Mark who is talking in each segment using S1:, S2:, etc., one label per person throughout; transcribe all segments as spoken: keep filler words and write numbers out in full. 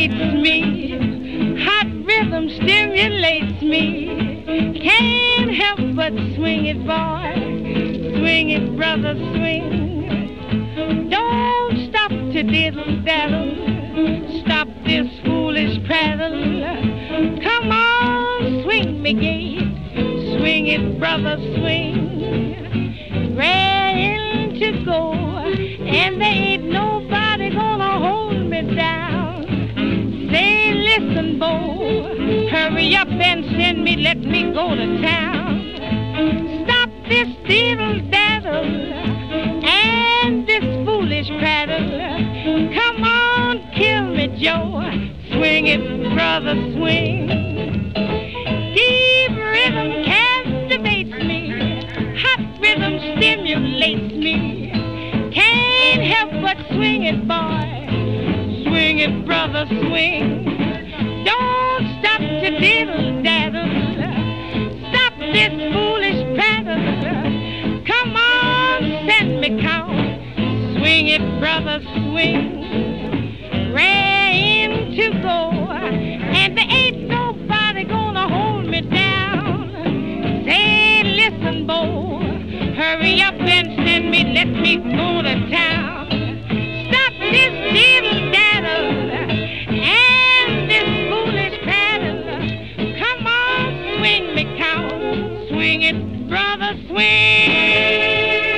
S1: captivates me. Hot rhythm stimulates me. Can't help but swing it, boy. Swing it, brother, swing. Don't stop to diddle-daddle. Stop this foolish prattle. Come on, swing me gate. Swing it, brother, swing. Rain to go, and there ain't nobody gonna hold me down. Say, listen, Bo, hurry up and send me, let me go to town. Stop this diddle-daddle and this foolish prattle. Come on, kill me, Joe. Swing it, brother, swing. Deep rhythm captivates me. Hot rhythm stimulates me. Can't help but swing it, boy. Swing it, brother, swing. Don't stop to diddle-daddle. Stop this foolish prattle. Come on, send me count. Swing it, brother, swing. Rain to go, and there ain't nobody gonna hold me down. Say, listen, Bo, hurry up and send me, let me go to town. Stop this diddle-daddle and this foolish prattle. Come on, swing me count. Swing it, brother, swing.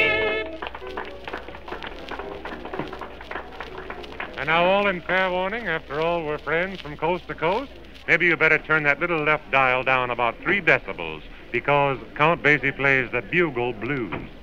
S2: And now, all in fair warning, after all, we're friends from coast to coast. Maybe you better turn that little left dial down about three decibels, because Count Basie plays the bugle blues.